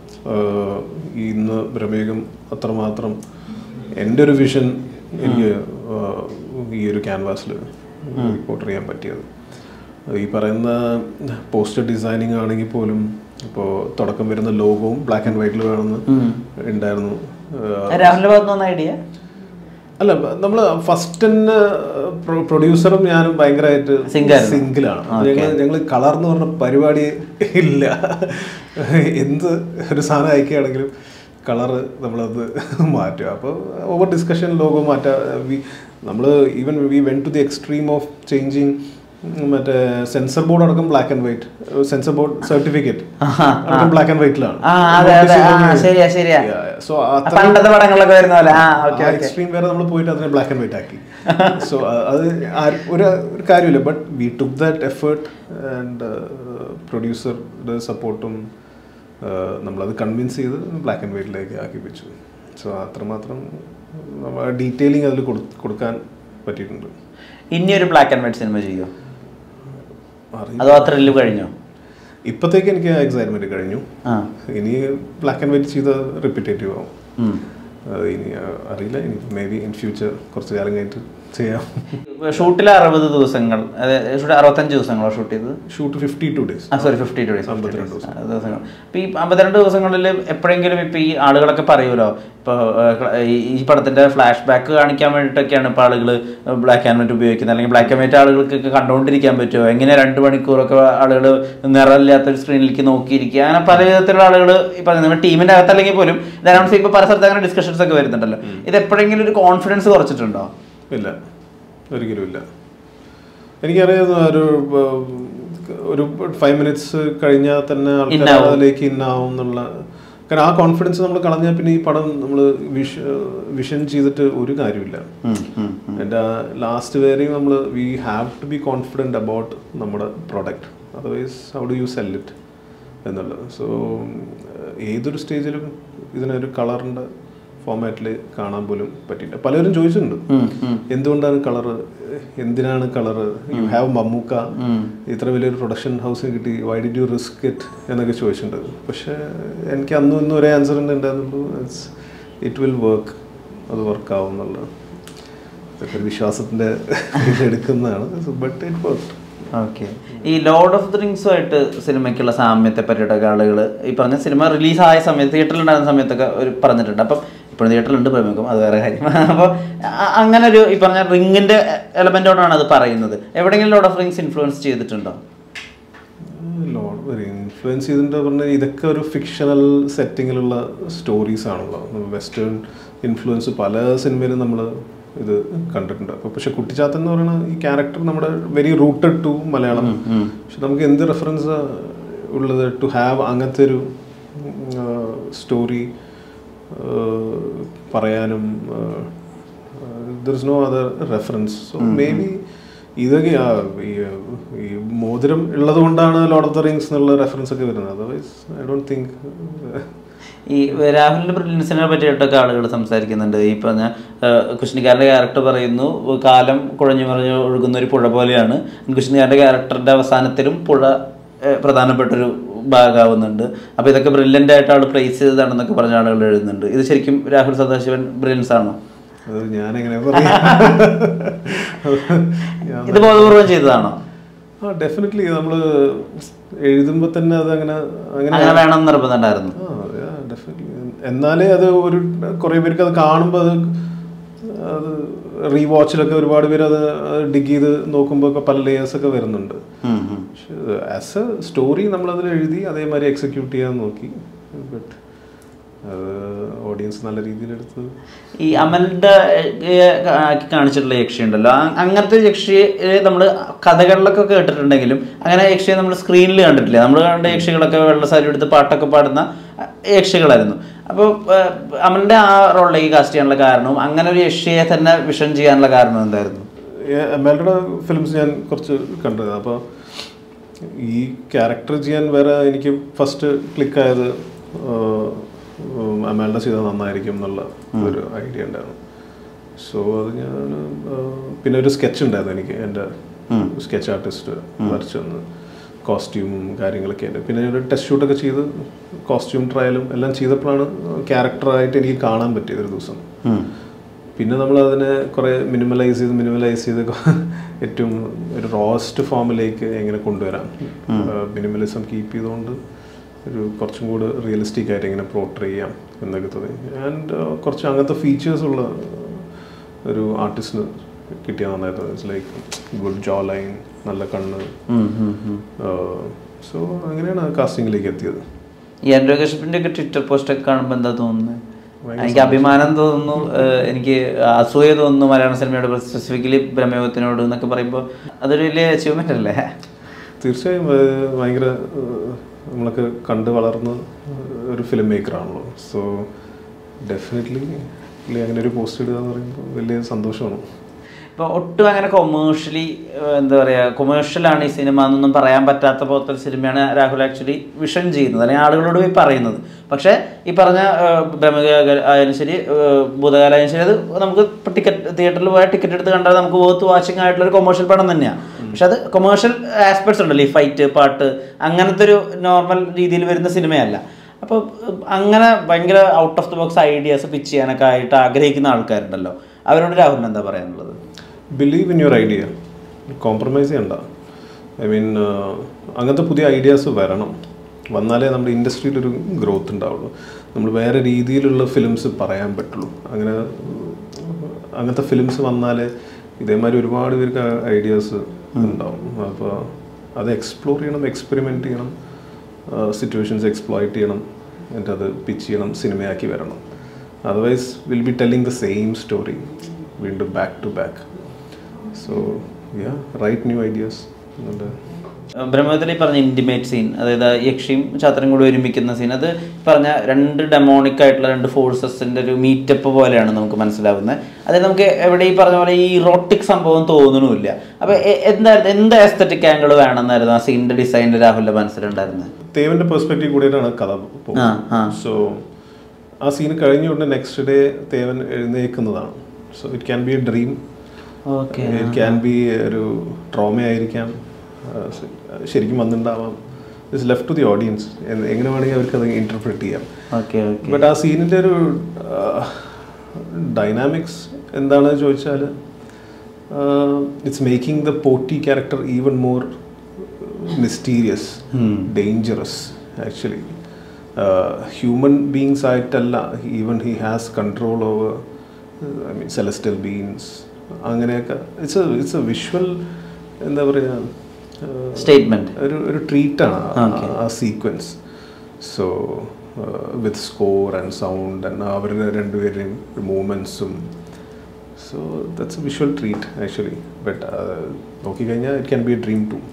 ഇന്ന് ബ്രഹ്മയുഗം അത്രമാത്രം എൻ്റെ ഒരു വിഷൻ എനിക്ക് ഈ ഒരു ക്യാൻവാസിൽ റിപ്പോർട്ട് ചെയ്യാൻ പറ്റിയത്. ഈ പറയുന്ന പോസ്റ്റർ ഡിസൈനിങ് ആണെങ്കിൽ പോലും ഇപ്പോൾ തുടക്കം വരുന്ന ലോഗോവും ബ്ലാക്ക് ആൻഡ് വൈറ്റിൽ വേണമെന്ന് ഉണ്ടായിരുന്നു. രാഹുലിന്റെ ഭാഗത്തുനിന്ന് ഐഡിയ അല്ല, നമ്മൾ ഫസ്റ്റ് തന്നെ പ്രൊഡ്യൂസറും ഞാനും ഭയങ്കരമായിട്ട് സിംഗിളാണ്. ഞങ്ങൾ കളർ എന്ന് പറഞ്ഞ പരിപാടി ഇല്ല. എന്ത് ഒരു സാധനം അയക്കുകയാണെങ്കിലും കളറ് നമ്മളത് മാറ്റുക. അപ്പോൾ ഓവർ ഡിസ്കഷൻ ലോഗോ മാറ്റാം. നമ്മൾ even we went to the extreme of changing മറ്റേ സെൻസർ ബോർഡ് അടക്കം black and white, censor board certificate അടക്കം ബ്ലാക്ക് ആൻഡ് വൈറ്റിലാണ്. സോ എക്സ്ട്രീം വരെ നമ്മൾ പോയിട്ട് അതിനെ ബ്ലാക്ക് ആൻഡ് വൈറ്റ് ആക്കി. സോ അത് ഒരു കാര്യമില്ല. But we took that effort and പ്രൊഡ്യൂസറുടെ സപ്പോർട്ടും നമ്മളത് കൺവിൻസ് ചെയ്ത് ബ്ലാക്ക് ആൻഡ് വൈറ്റിലേക്ക് ആക്കി വെച്ചു. സോ അത്രമാത്രം ഡീറ്റെയിലിംഗ് അതിൽ കൊടുക്കാൻ പറ്റിയിട്ടുണ്ട്. ഇനിയൊരു ബ്ലാക്ക് ആൻഡ് വൈറ്റ് സിനിമ ചെയ്യോ? അതോ ത്രില്ല് കഴിഞ്ഞോ? ഇപ്പോഴത്തേക്ക് എനിക്ക് എക്സൈറ്റ്മെന്റ് കഴിഞ്ഞു. ഇനി ബ്ലാക്ക് ആൻഡ് വൈറ്റ് ചെയ്ത് റിപ്പീറ്റേറ്റീവ് ആവും. ഇനി അറിയില്ല, ഇനി മേ ബി ഇൻ ഫ്യൂച്ചർ കുറച്ച് കാലം കഴിഞ്ഞിട്ട് ചെയ്യാം. ഷൂട്ടിൽ 60 ദിവസങ്ങൾ, 65 ദിവസങ്ങളോ ഷൂട്ട് ചെയ്തത്? Shoot 52 days. സോറി 52 days, 52 ദിവസങ്ങൾ. ഇപ്പം ഈ 52 ദിവസങ്ങളിൽ എപ്പോഴെങ്കിലും ഇപ്പം ഈ ആളുകളൊക്കെ പറയുമല്ലോ, ഇപ്പോൾ ഈ പടത്തിന്റെ ഫ്ലാഷ് ബാക്ക് കാണിക്കാൻ വേണ്ടിയിട്ടൊക്കെയാണ് ഇപ്പോൾ ആളുകൾ ബ്ലാക്ക് ആൻഡ് വൈറ്റ് ഉപയോഗിക്കുന്നത്, അല്ലെങ്കിൽ ബ്ലാക്ക് ആൻഡ് വൈറ്റ് ആളുകൾക്ക് കണ്ടുകൊണ്ടിരിക്കാൻ പറ്റുമോ, എങ്ങനെ 2 മണിക്കൂറൊക്കെ ആളുകൾ നിറമില്ലാത്തൊരു സ്ക്രീനിലേക്ക് നോക്കിയിരിക്കുക, അങ്ങനെ പല വിധത്തിലുള്ള ആളുകൾ ഈ പറയുന്നത് ടീമിന്റെ അകത്ത് അല്ലെങ്കിൽ പോലും ധാരാളം ഇപ്പോൾ പല സ്ഥലത്ത് അങ്ങനെ ഡിസ്കഷൻസ് ഒക്കെ വരുന്നുണ്ടല്ലോ. ഇത് എപ്പോഴെങ്കിലും ഒരു കോൺഫിഡൻസ് കുറച്ചിട്ടുണ്ടോ? ഇല്ല, ഒരിക്കലും ഇല്ല. എനിക്കറിയാവുന്ന ഒരു 5 minutes കഴിഞ്ഞാൽ തന്നെ ആൾക്കാർ അതിലേക്ക് ഇന്നാവും എന്നുള്ള, കാരണം ആ കോൺഫിഡൻസ് നമ്മൾ കളഞ്ഞാൽ പിന്നെ ഈ പടം നമ്മൾ വിഷൻ ചെയ്തിട്ട് ഒരു കാര്യമില്ല. എൻ്റെ ലാസ്റ്റ് വരെയും നമ്മൾ we have to be confident about നമ്മുടെ product, otherwise how do you sell it എന്നുള്ളത്. സോ ഏതൊരു സ്റ്റേജിലും ഇതിനൊരു കളറിൻ്റെ ഫോമാറ്റിൽ കാണാൻ പോലും പറ്റില്ല. പലരും ചോദിച്ചിട്ടുണ്ട് എന്തുകൊണ്ടാണ് കളറ്, എന്തിനാണ് കളറ്, യു ഹാവ് മമ്മൂക്ക, ഇത്ര വലിയൊരു പ്രൊഡക്ഷൻ ഹൗസിന് കിട്ടി, why did you risk it എന്നൊക്കെ ചോദിച്ചിട്ടുണ്ട്. പക്ഷേ എനിക്ക് അന്നും ഇന്നും ഒരേ ആൻസർ ഉണ്ടായിരുന്നുള്ളൂ, ഇറ്റ് വിൽ വർക്ക്, അത് വർക്കാവും എന്നുള്ളത് ഇതൊക്കെ ഒരു വിശ്വാസത്തിൻ്റെ എടുക്കുന്നതാണ്. But it work. ഓക്കെ. ഈ ലോർഡ് ഓഫ് ദി റിങ്സുമായിട്ട് സിനിമയ്ക്കുള്ള സാമ്യത്തെ പറ്റിയിട്ടൊക്കെ ആളുകൾ ഈ പറഞ്ഞ സിനിമ റിലീസായ സമയത്ത് തിയേറ്ററിലുണ്ടായിരുന്ന സമയത്തൊക്കെ ഒരു പറഞ്ഞിട്ടുണ്ട്. അപ്പം ഇപ്പോഴും തിയേറ്ററിലുണ്ട് ബ്രഹ്മയുഗം, അത് വേറെ കാര്യം. അപ്പോൾ അങ്ങനെ ഒരു ഈ പറഞ്ഞ റിങ്ങിൻ്റെ എലമെൻറ്റോടാണ് അത് പറയുന്നത്. എവിടെയെങ്കിലും ലോർഡ് ഓഫ് റിങ്സ് ഇൻഫ്ലുവൻസ് ചെയ്തിട്ടുണ്ടോ? ഇൻഫ്ലുവൻസ് ചെയ്തിട്ടുണ്ടോ പറഞ്ഞാൽ ഇതൊക്കെ ഒരു ഫിക്ഷണൽ സെറ്റിങ്ങിലുള്ള സ്റ്റോറീസ് ആണല്ലോ. വെസ്റ്റേൺ ഇൻഫ്ലുവൻസ് പല സിനിമയിലും നമ്മൾ ഇത് കണ്ടിട്ടുണ്ട്. അപ്പോൾ പക്ഷെ കുട്ടിച്ചാത്തൻ എന്ന് പറയുന്ന ഈ ക്യാരക്ടർ നമ്മുടെ വെരി റൂട്ടഡ് ടു മലയാളം. പക്ഷെ നമുക്ക് എന്ത് റെഫറൻസ് ഉള്ളത് ടു ഹാവ് അങ്ങനത്തെ ഒരു സ്റ്റോറി പറയാനും there is no other reference. So maybe ഇതൊക്കെ ഈ മോതിരം ഉള്ളത് കൊണ്ടാണ് ലോർഡ് ഓഫ് ദ റിങ്സ് എന്നുള്ള റെഫറൻസ് ഒക്കെ വരുന്നത്. Otherwise I don't think. ഈ രാഹുലിൻ്റെ ബ്രില്യൻസിനെ പറ്റിയിട്ടൊക്കെ ആളുകൾ സംസാരിക്കുന്നുണ്ട്. ഈ പറഞ്ഞ കുശിനിക്കാരൻ്റെ ക്യാരക്ടർ പറയുന്നു കാലം കുഴഞ്ഞു മറിഞ്ഞ് ഒഴുകുന്ന ഒരു പുഴ പോലെയാണ്. കുശിനിക്കാരൻ്റെ ക്യാരക്ടറിൻ്റെ അവസാനത്തിലും പുഴ പ്രധാനപ്പെട്ടൊരു ഭാഗമാവുന്നുണ്ട്. അപ്പോൾ ഇതൊക്കെ ബ്രില്യൻ്റ് ആയിട്ട് ആൾ പ്രൈസ് ചെയ്തതാണെന്നൊക്കെ പറഞ്ഞ ആളുകൾ എഴുതുന്നുണ്ട്. ഇത് ശരിക്കും രാഹുൽ സദാശിവൻ ബ്രില്യൻസ് ആണോ? ഇത് ബോധപൂർവം ചെയ്തതാണോ? ഡെഫിനറ്റ്ലി. നമ്മൾ എഴുതുമ്പോൾ തന്നെ അത് അങ്ങനെ വേണം നിർബന്ധമുണ്ടായിരുന്നു. എന്നാലേ അത് ഒരു കുറേ പേർക്ക് അത് കാണുമ്പോൾ അത് റീവാച്ചിലൊക്കെ ഒരുപാട് പേര് അത് ഡിഗ് ചെയ്ത് നോക്കുമ്പോൾ ഒക്കെ പല ലേയേഴ്സൊക്കെ വരുന്നുണ്ട്. പക്ഷെ ആസ് എ സ്റ്റോറി നമ്മളതിൽ എഴുതി അതേമാതിരി എക്സിക്യൂട്ട് ചെയ്യാൻ നോക്കി. ബട്ട് ഓഡിയൻസ് നല്ല രീതിയിലെടുത്ത് ഈ അമലിൻ്റെ കാണിച്ചിട്ടുള്ള യക്ഷി ഉണ്ടല്ലോ, അങ്ങനത്തെ യക്ഷിയെ നമ്മൾ കഥകളിലൊക്കെ കേട്ടിട്ടുണ്ടെങ്കിലും അങ്ങനെ യക്ഷിയെ നമ്മൾ സ്ക്രീനിൽ കണ്ടിട്ടില്ല. നമ്മൾ കണ്ട യക്ഷികളൊക്കെ വെള്ളസാരി എടുത്ത് പാട്ടൊക്കെ പാടുന്ന യക്ഷികളായിരുന്നു. അപ്പോൾ അമലിൻ്റെ ആ റോളിലേക്ക് കാസ്റ്റ് ചെയ്യാനുള്ള കാരണവും അങ്ങനെ ഒരു യക്ഷിയെ തന്നെ വിഷൻ ചെയ്യാനുള്ള കാരണം എന്തായിരുന്നു? അമലിൻ്റെ ഫിലിംസ് ഞാൻ കുറച്ച് കണ്ടത്. അപ്പോൾ ഈ ക്യാരക്ടർ ചെയ്യാൻ വേറെ എനിക്ക് ഫസ്റ്റ് ക്ലിക്കായത് അമലിൻ്റെ ചെയ്താൽ നന്നായിരിക്കും എന്നുള്ള ഒരു ഐഡിയ ഉണ്ടായിരുന്നു. സോ അത് ഞാൻ പിന്നെ ഒരു സ്കെച്ച് ഉണ്ടായിരുന്നു എനിക്ക്, എൻ്റെ സ്കെച്ച് ആർട്ടിസ്റ്റ് വരച്ചു തന്ന് കോസ്റ്റ്യൂമും കാര്യങ്ങളൊക്കെ ഉണ്ട്. പിന്നെ ഒരു ടെസ്റ്റ് ഷൂട്ടൊക്കെ ചെയ്ത് കോസ്റ്റ്യൂം ട്രയലും എല്ലാം ചെയ്തപ്പോഴാണ് ക്യാരക്ടറായിട്ട് എനിക്ക് കാണാൻ പറ്റിയത് ഒരു ദിവസം. പിന്നെ നമ്മൾ അതിനെ കുറേ മിനിമലൈസ് ചെയ്ത് ഏറ്റവും ഒരു റോസ്റ്റ് ഫോമിലേക്ക് എങ്ങനെ കൊണ്ടുവരാം, മിനിമലിസം കീപ്പ് ചെയ്തുകൊണ്ട് ഒരു കുറച്ചും കൂടെ റിയലിസ്റ്റിക് ആയിട്ട് എങ്ങനെ പോർട്രേ ചെയ്യാം എന്നൊക്കെ തോന്നി. ആൻഡ് കുറച്ച് അങ്ങനത്തെ ഫീച്ചേഴ്സ് ഉള്ള ഒരു ആർട്ടിസ്റ്റിന് കിട്ടിയാൽ നന്നായിരുന്നു. It's like good jawline, നല്ല കണ്ണ്. സോ അങ്ങനെയാണ് കാസ്റ്റിംഗിലേക്ക് എത്തിയത്. ഈ അനുരാഗ് കശ്യപിന്റെ ഒക്കെ ട്വിറ്റർ പോസ്റ്റൊക്കെ കാണുമ്പോൾ എന്താ തോന്നുന്നത്? എനിക്ക് അഭിമാനം തോന്നുന്നു, എനിക്ക് അസൂയ തോന്നുന്നു മലയാള സിനിമയോട്, സ്പെസിഫിക്കലി ബ്രഹ്മയുഗത്തിനോട് എന്നൊക്കെ പറയുമ്പോൾ അതൊരു വലിയ അച്ചീവ്മെന്റ് അല്ലേ? തീർച്ചയായും. ഭയങ്കര നമ്മളൊക്കെ കണ്ട് വളർന്ന ഒരു ഫിലിം മേക്കറാണല്ലോ. സോ ഡെഫിനറ്റ്ലി അങ്ങനെ ഒരു പോസ്റ്റ് ഇടുക എന്ന് പറയുമ്പോൾ വലിയ സന്തോഷമാണ്. ഇപ്പോൾ ഒട്ടും അങ്ങനെ കൊമേഴ്ഷ്യലി എന്താ പറയുക, കൊമേഴ്ഷ്യലാണ് ഈ സിനിമ എന്നൊന്നും പറയാൻ പറ്റാത്ത പോലത്തെ ഒരു സിനിമയാണ് രാഹുൽ ആക്ച്വലി വിഷൻ ചെയ്യുന്നത്, അല്ലെങ്കിൽ ആളുകളോട് പോയി പറയുന്നത്. പക്ഷേ ഈ പറഞ്ഞ ബ്രഹ്മയുഗം ആയാലും ശരി, ഭൂതകാലമായാലും ശരി, അത് നമുക്ക് തിയേറ്ററിൽ പോയാൽ ടിക്കറ്റ് എടുത്ത് കണ്ടാൽ നമുക്ക് വർത്ത് വാച്ചിങ് ആയിട്ടുള്ളൊരു കൊമേഴ്ഷ്യൽ പടം തന്നെയാണ്. പക്ഷെ അത് കൊമേഴ്ഷ്യൽ ആസ്പെക്ട്സ് ഉണ്ടല്ലോ, ഈ ഫൈറ്റ്, പാട്ട്, അങ്ങനത്തെ ഒരു നോർമൽ രീതിയിൽ വരുന്ന സിനിമയല്ല. അപ്പോൾ അങ്ങനെ ഭയങ്കര out of the box ideas pitch ചെയ്യാനൊക്കെ ആയിട്ട് ആഗ്രഹിക്കുന്ന ആൾക്കാരുണ്ടല്ലോ, അവരോട് രാഹുലിന് എന്താ പറയാനുള്ളത്? Believe in your idea, compromise ചെയ്യണ്ട. ഐ മീൻ അങ്ങനത്തെ പുതിയ ഐഡിയാസ് വന്നാലേ നമ്മുടെ ഇൻഡസ്ട്രിയിലൊരു ഗ്രോത്ത് ഉണ്ടാവുള്ളൂ. നമ്മൾ വേറെ രീതിയിലുള്ള ഫിലിംസ് പറയാൻ പറ്റുള്ളൂ. അങ്ങനത്തെ ഫിലിംസ് വന്നാലേ ഇതേമാതിരി ഒരുപാട് പേർക്ക് ഐഡിയാസ് ഉണ്ടാവും. അപ്പോൾ അത് എക്സ്പ്ലോർ ചെയ്യണം, എക്സ്പെരിമെൻറ്റ് ചെയ്യണം, സിറ്റുവേഷൻസ് എക്സ്പ്ലോയിറ്റ് ചെയ്യണം, എന്നിട്ട് അത് പിച്ച് ചെയ്യണം, സിനിമയാക്കി വരണം. Otherwise will be telling the same story വീണ്ടും back to back. So write new ideas. ബ്രഹ്മത്തിൽ പറഞ്ഞ ഇൻറ്റിമേറ്റ് സീൻ, അതായത് യക്ഷിയും ചാത്തനും കൂടി ഒരുമിക്കുന്ന സീൻ, അത് പറഞ്ഞ രണ്ട് ഡെമോണിക് ആയിട്ടുള്ള രണ്ട് ഫോഴ്സസിൻ്റെ ഒരു മീറ്റപ്പ് പോലെയാണ് നമുക്ക് മനസ്സിലാവുന്നത്. അതായത് നമുക്ക് എവിടെ ഈ പറഞ്ഞ പോലെ ഈ റോട്ടിക് സംഭവം തോന്നണമില്ല. അപ്പോൾ എന്ത് എസ്തറ്റിക് ആംഗിൾ വേണമെന്നായിരുന്നു ആ സീനിൻ്റെ ഡിസൈനിൽ രാഹുലിൻ്റെ മനസ്സിലുണ്ടായിരുന്നത്? തേവൻ്റെ പെർസ്പെക്റ്റീവ് കൂടിയിട്ടാണ് കഥ പോകുന്നത്. സോ ആ സീൻ കഴിഞ്ഞുകൊണ്ട് നെക്സ്റ്റ് ഡേ തേവൻ എഴുന്നേൽക്കുന്നതാണ്. So it can be a dream, it can be ഒരു ട്രോമ ആയിരിക്കാം, ശരിക്കും വന്നിട്ടുണ്ടാവാം. It's left to the audience, എങ്ങനെ വേണമെങ്കിൽ അവർക്ക് അത് ഇന്റർപ്രറ്റ് ചെയ്യാം. ബട്ട് ആ സീനിൻ്റെ ഒരു ഡൈനാമിക്സ് എന്താണെന്ന് ചോദിച്ചാൽ it's making the Potti character even more mysterious, dangerous. Actually human beings ആയിട്ടല്ല, even he has control over I mean celestial beings. അങ്ങനെയൊക്കെ ഇറ്റ്സ് എ വിഷ്വൽ, എന്താ പറയുക, സ്റ്റേറ്റ്മെന്റ്, ഒരു ട്രീറ്റാണ് ആ sequence. So with score and sound and അവരുടെ രണ്ടുപേരുടെയും മൂവ്മെൻറ്റ്സും. So that's a visual treat actually. But നോക്കിക്കഴിഞ്ഞാൽ it can be a dream too.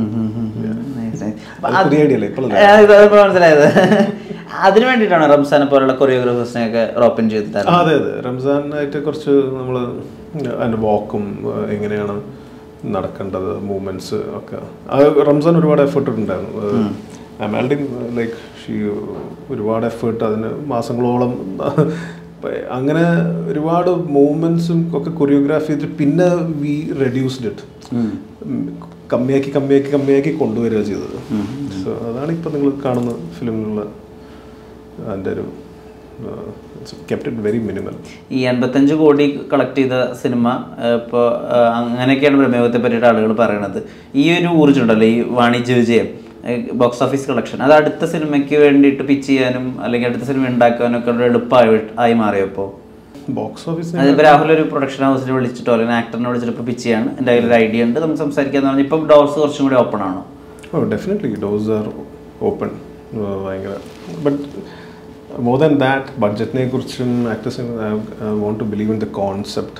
മനസ്സിലായത്. അതിനു വേണ്ടിയിട്ടാണ് റംസാനെ പോലുള്ള കൊറിയോഗ്രാഫേഴ്സിനെയൊക്കെ ഓപ്പൺ ചെയ്തിട്ട്? അതെ അതെ, റംസാനായിട്ട് കുറച്ച് നമ്മൾ അതിൻ്റെ വാക്കും എങ്ങനെയാണ് നടക്കേണ്ടത്, മൂവ്മെൻറ്റ്സ് ഒക്കെ, അത് റംസാൻ ഒരുപാട് എഫേർട്ട് ഉണ്ടായിരുന്നു. ലൈക്ക് ഷീ ഒരുപാട് എഫേർട്ട്, അതിന് മാസങ്ങളോളം അങ്ങനെ ഒരുപാട് മൂവ്മെൻറ്റ്സും ഒക്കെ കൊറിയോഗ്രാഫി ചെയ്തിട്ട് പിന്നെ വി റെഡ്യൂസ്ഡ് ഇറ്റ്, കമ്മിയാക്കി കൊണ്ടുവരിക ചെയ്തത്. സോ അതാണ് ഇപ്പം നിങ്ങൾ കാണുന്ന ഫിലിമിലുള്ള അതിൻ്റെ ഒരു kept it very minimal. ഈ 85 കോടി കളക്ട് ചെയ്ത സിനിമ ഇപ്പോൾ അങ്ങനെയൊക്കെയാണ് ബ്രഹ്മയുഗത്തെ പറ്റിയിട്ട് ആളുകൾ പറയണത്. ഈ ഒരു ഊർജ്ജമുണ്ടല്ലോ, ഈ വാണിജ്യ വിജയം, ബോക്സ് ഓഫീസ് കളക്ഷൻ, അത് അടുത്ത സിനിമയ്ക്ക് വേണ്ടിയിട്ട് പിച്ച് ചെയ്യാനും അല്ലെങ്കിൽ അടുത്ത സിനിമ ഉണ്ടാക്കാനും ഒക്കെ എളുപ്പമായി മാറിയപ്പോൾ ബോക്സ് ഓഫീസ് അതിപ്പോൾ രാഹുൽ ഒരു പ്രൊഡക്ഷൻ ഹൗസിനെ വിളിച്ചിട്ടോ അല്ലെങ്കിൽ ആക്ടറിനെ വിളിച്ചിട്ട് ഇപ്പോൾ പിച്ച് ചെയ്യാണ്, എൻ്റെ കയ്യിൽ ഒരു ഐഡിയ ഉണ്ട്, നമുക്ക് സംസാരിക്കാന്ന് പറഞ്ഞാൽ ഇപ്പം ഡോർസ് കുറച്ചും കൂടി ഓപ്പൺ ആണോ? Oh definitely doors are open. ഭയങ്കര ബട്ട് more than that, ബഡ്ജറ്റിനെ കുറിച്ചും ആക്ടേഴ്സിന് I want to believe in the concept.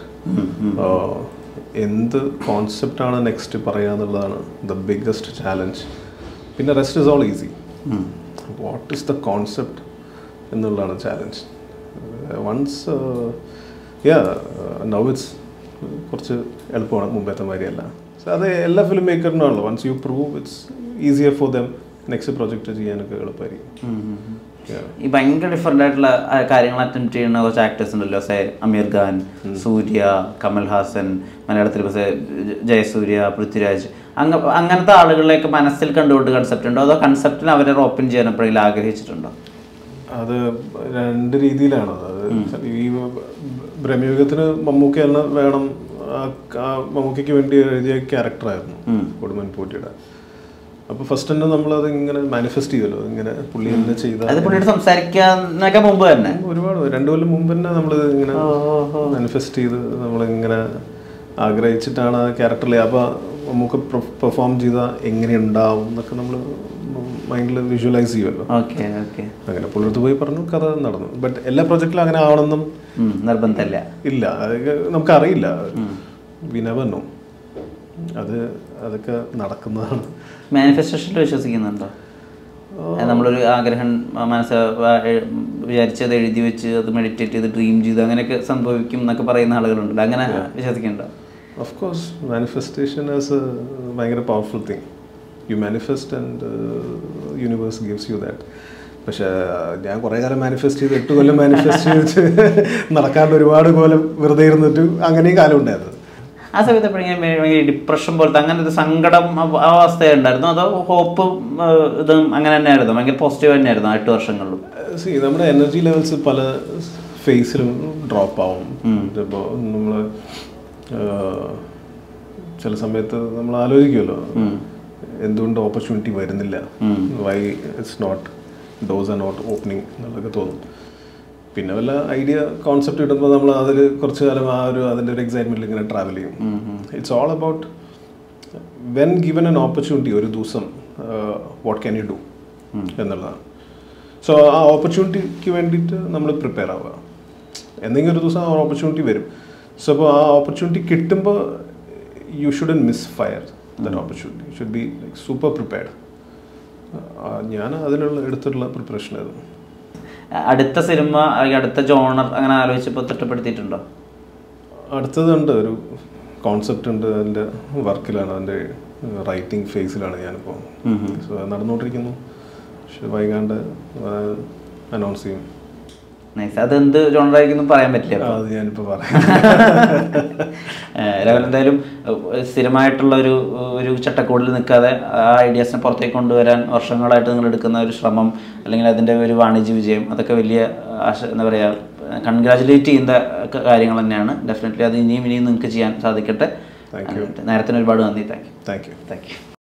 എന്ത് കോൺസെപ്റ്റാണ് നെക്സ്റ്റ് പറയുക എന്നുള്ളതാണ് ദ ബിഗ്ഗസ്റ്റ് ചാലഞ്ച്. പിന്നെ rest is all easy. What is the concept എന്നുള്ളതാണ് ചാലഞ്ച്. വൺസ് നൗ ഇറ്റ്സ് കുറച്ച് എളുപ്പമാണ്, മുമ്പത്തെ മാതിരിയല്ല. സോ അത് എല്ലാ ഫിലിം മേക്കറിനാണല്ലോ. Once you prove it's easier for them, next project ചെയ്യാനൊക്കെ എളുപ്പമായിരിക്കും. ഈ ഭയങ്കര ഡിഫറെൻ്റ് ആയിട്ടുള്ള കാര്യങ്ങൾ അറ്റംപ്റ്റ് ചെയ്യുന്ന കുറച്ച് ആക്ടേഴ്സ് ഉണ്ടല്ലോ, അമീർ ഖാൻ, സൂര്യ, കമൽ ഹാസൻ, മലയാളത്തിൽ ജയസൂര്യ, പൃഥ്വിരാജ്, അങ്ങനത്തെ ആളുകളിലേക്ക് മനസ്സിൽ കണ്ടുകൊണ്ട് കൺസെപ്റ്റ് ഉണ്ടോ, അതോ കൺസെപ്റ്റിന് അവരെ ഓപ്പൺ ചെയ്യാൻ എപ്പോഴെങ്കിലും ആഗ്രഹിച്ചിട്ടുണ്ടോ? അത് രണ്ട് രീതിയിലാണ്. അത് ഈ ബ്രഹ്മയുഗത്തിന് മമ്മൂക്ക തന്നെ വേണം, മമ്മൂക്കയ്ക്ക് വേണ്ടി എഴുതിയ ക്യാരക്ടറായിരുന്നു കൊടുമൻ പോറ്റിയുടെ. അപ്പോൾ ഫസ്റ്റ് തന്നെ നമ്മളത് ഇങ്ങനെ മാനിഫെസ്റ്റ് ചെയ്യുമല്ലോ, ഇങ്ങനെ പുള്ളി തന്നെ ചെയ്ത സംസാരിക്കാനൊക്കെ മുമ്പ് തന്നെ ഒരുപാട് 2 കൊല്ലം മുമ്പ് തന്നെ നമ്മൾ ഇങ്ങനെ മാനിഫെസ്റ്റ് ചെയ്ത് നമ്മളിങ്ങനെ ആഗ്രഹിച്ചിട്ടാണ് ആ ക്യാരക്ടറിൽ. അപ്പോൾ നമുക്ക് പെർഫോം ചെയ്താൽ എങ്ങനെ ഉണ്ടാവും എന്നൊക്കെ നമ്മൾ മൈൻഡിൽ വിഷ്വലൈസ് ചെയ്യുമല്ലോ. അങ്ങനെ പുള്ളിടത്ത് പോയി പറഞ്ഞു, കഥ നടന്നു. ബട്ട് എല്ലാ പ്രൊജക്റ്റിലും അങ്ങനെ ആവണമെന്നും നിർബന്ധമില്ല. ഇല്ല, നമുക്കറിയില്ല. We never know. അതൊക്കെ നടക്കുന്നതാണ്. മാനിഫെസ്റ്റേഷനിൽ വിശ്വസിക്കുന്നുണ്ടോ? നമ്മളൊരു ആഗ്രഹം മനസ്സ് വിചാരിച്ചത് എഴുതി വെച്ച് അത് മെഡിറ്റേറ്റ് ചെയ്ത് ഡ്രീം ചെയ്ത് അങ്ങനെയൊക്കെ സംഭവിക്കും എന്നൊക്കെ പറയുന്ന ആളുകളുണ്ടല്ലോ, അങ്ങനെ വിശ്വസിക്കുന്നുണ്ടോ? Of course, manifestation as a ഭയങ്കര powerful thing. You manifest and universe gives you that. പക്ഷേ ഞാൻ കുറേ കാലം മാനിഫെസ്റ്റ് ചെയ്ത് 8 കൊല്ലം മാനിഫെസ്റ്റ് ചെയ്തിട്ട് നടക്കാണ്ട് ഒരുപാട് കൊല്ലം വെറുതെ ഇരുന്നിട്ട് അങ്ങനെയും കാലം ഉണ്ടായിരുന്നു. ആ സമയത്ത് എപ്പോഴെങ്കിലും ഡിപ്രഷൻ പോലത്തെ അങ്ങനെ ഒരു സങ്കടം അവസ്ഥയുണ്ടായിരുന്നു, അതോ ഹോപ്പ് ഇതും അങ്ങനെ തന്നെയായിരുന്നു, ഭയങ്കര പോസിറ്റീവ് തന്നെയായിരുന്നു 8 വർഷങ്ങളിലും? നമ്മുടെ എനർജി ലെവൽസ് പല ഫേസിലും ഡ്രോപ്പ് ആവും. ഇപ്പോൾ നമ്മൾ ചില സമയത്ത് നമ്മൾ ആലോചിക്കുമല്ലോ എന്തുകൊണ്ട് ഓപ്പർച്യൂണിറ്റി വരുന്നില്ല, why it's not, doors are not opening എന്നൊക്കെ തോന്നും. പിന്നെ വല്ല ഐഡിയ കോൺസെപ്റ്റ് കിട്ടുമ്പോൾ നമ്മൾ അതിൽ കുറച്ച് കാലം അതിൻ്റെ ഒരു എക്സൈറ്റ്മെൻറ്റിൽ ഇങ്ങനെ ട്രാവൽ ചെയ്യും. It's all about when given an opportunity, ഒരു ദിവസം വാട്ട് ക്യാൻ യു ഡു എന്നുള്ളതാണ്. സോ ആ ഓപ്പർച്യൂണിറ്റിക്ക് വേണ്ടിയിട്ട് നമ്മൾ പ്രിപ്പയർ ആവുക. എന്തെങ്കിലും ഒരു ദിവസം ആ ഓപ്പർച്യൂണിറ്റി വരും. സോ അപ്പോൾ ആ ഓപ്പർച്യൂണിറ്റി കിട്ടുമ്പോൾ you shouldn't miss fire that opportunity, you should be like super prepared. ഞാൻ അതിനുള്ള എടുത്തിട്ടുള്ള പ്രിപ്പറേഷൻ ആയിരുന്നു. അടുത്ത സിനിമ അല്ലെങ്കിൽ അടുത്ത ജോണർ അങ്ങനെ ആലോചിച്ചപ്പോൾ തിട്ടപ്പെടുത്തിയിട്ടുണ്ടോ? അടുത്തതുണ്ട്, ഒരു കോൺസെപ്റ്റ് ഉണ്ട്, അതിൻ്റെ വർക്കിലാണ്, അതിൻ്റെ റൈറ്റിംഗ് ഫേസിലാണ് ഞാനിപ്പോൾ. സോ നടന്നുകൊണ്ടിരിക്കുന്നു. പക്ഷെ വൈകാണ്ട് അനൗൺസ് ചെയ്യും. നൈസ്. അതെന്ത് ജോണറായിരിക്കും പറയാൻ പറ്റില്ല, അത് ഞാനിപ്പോൾ പറയാം. രാഹുൽ എന്തായാലും സ്ഥിരമായിട്ടുള്ള ഒരു ചട്ടക്കൂടിൽ നിൽക്കാതെ ആ ഐഡിയാസിനെ പുറത്തേക്ക് കൊണ്ടുവരാൻ വർഷങ്ങളായിട്ട് നിങ്ങൾ എടുക്കുന്ന ഒരു ശ്രമം, അല്ലെങ്കിൽ അതിൻ്റെ ഒരു വാണിജ്യ വിജയം, അതൊക്കെ വലിയ എന്താ പറയുക, കൺഗ്രാജുലേറ്റ് ചെയ്യുന്ന കാര്യങ്ങൾ തന്നെയാണ്. ഡെഫിനറ്റ്ലി അത് ഇനിയും നിങ്ങൾക്ക് ചെയ്യാൻ സാധിക്കട്ടെ. നേരത്തിന് ഒരുപാട് നന്ദി. Thank U.